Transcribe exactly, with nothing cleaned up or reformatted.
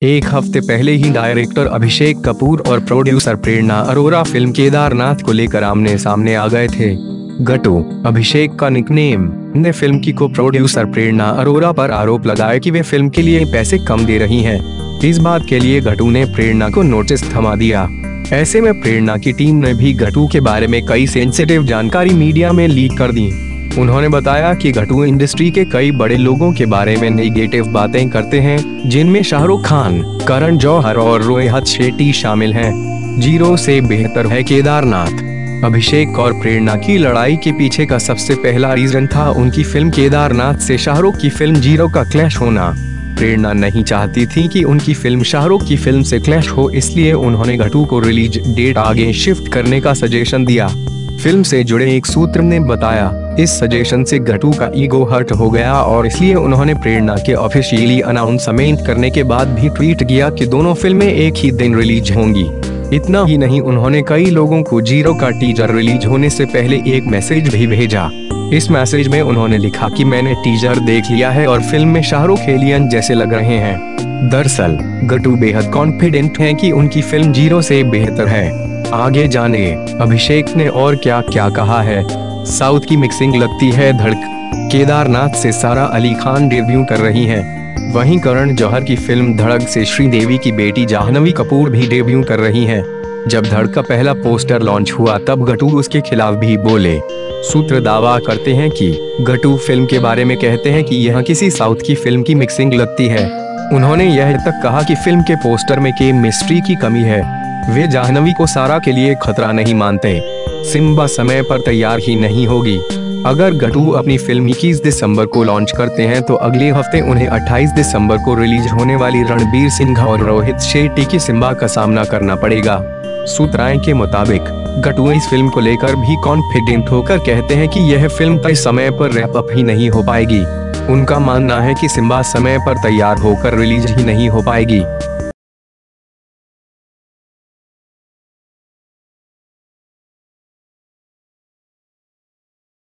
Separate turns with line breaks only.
एक हफ्ते पहले ही डायरेक्टर अभिषेक कपूर और प्रोड्यूसर प्रेरणा अरोरा फिल्म केदारनाथ को लेकर आमने सामने आ गए थे। गटू, अभिषेक का निकनेम, ने फिल्म की को प्रोड्यूसर प्रेरणा अरोरा पर आरोप लगाया कि वे फिल्म के लिए पैसे कम दे रही हैं। इस बात के लिए गटू ने प्रेरणा को नोटिस थमा दिया। ऐसे में प्रेरणा की टीम ने भी गटू के बारे में कई सेंसिटिव जानकारी मीडिया में लीक कर दी। उन्होंने बताया कि गटू इंडस्ट्री के कई बड़े लोगों के बारे में नेगेटिव बातें करते हैं, जिनमें शाहरुख खान, करण जौहर और रोहित शेट्टी शामिल हैं। जीरो से बेहतर है केदारनाथ। अभिषेक और प्रेरणा की लड़ाई के पीछे का सबसे पहला रीजन था उनकी फिल्म केदारनाथ से शाहरुख की फिल्म जीरो का क्लैश होना। प्रेरणा नहीं चाहती थी कि उनकी फिल्म शाहरुख की फिल्म से क्लैश हो, इसलिए उन्होंने गटू को रिलीज डेट आगे शिफ्ट करने का सजेशन दिया। फिल्म से जुड़े एक सूत्र ने बताया, इस सजेशन से गटू का ईगो हर्ट हो गया और इसलिए उन्होंने प्रेरणा के ऑफिशियली अनाउंसमेंट करने के बाद भी ट्वीट किया कि दोनों फिल्में एक ही दिन रिलीज होंगी। इतना ही नहीं, उन्होंने कई लोगों को जीरो का टीजर रिलीज होने से पहले एक मैसेज भी भेजा। इस मैसेज में उन्होंने लिखा कि मैंने टीजर देख लिया है और फिल्म में शाहरुख एलियन जैसे लग रहे हैं। दरअसल गटू बेहद कॉन्फिडेंट हैं कि उनकी फिल्म जीरो से बेहतर है। आगे जाने अभिषेक ने और क्या क्या कहा है। साउथ की मिक्सिंग लगती है धड़क। केदारनाथ से सारा अली खान डेब्यू कर रही हैं। वहीं करण जौहर की फिल्म धड़क से श्रीदेवी की बेटी जाह्नवी कपूर भी डेब्यू कर रही हैं। जब धड़क का पहला पोस्टर लॉन्च हुआ तब गटू उसके खिलाफ भी बोले। सूत्र दावा करते हैं कि गटू फिल्म के बारे में कहते हैं कि यह किसी साउथ की फिल्म की मिक्सिंग लगती है। उन्होंने यह तक कहा कि फिल्म के पोस्टर में केमिस्ट्री की कमी है। वे जाह्नवी को सारा के लिए खतरा नहीं मानते। सिम्बा समय पर तैयार ही नहीं होगी। अगर गटू अपनी फिल्म इक्कीस दिसंबर को लॉन्च करते हैं तो अगले हफ्ते उन्हें अट्ठाईस दिसंबर को रिलीज होने वाली रणबीर सिंह और रोहित शेट्टी की सिम्बा का सामना करना पड़ेगा। सूत्राएं के मुताबिक गटू इस फिल्म को लेकर भी कॉन्फिडेंट होकर कहते हैं कि यह फिल्म तय समय पर रैप अप ही नहीं हो पाएगी। उनका मानना है कि सिम्बा समय पर तैयार होकर रिलीज ही नहीं हो पाएगी।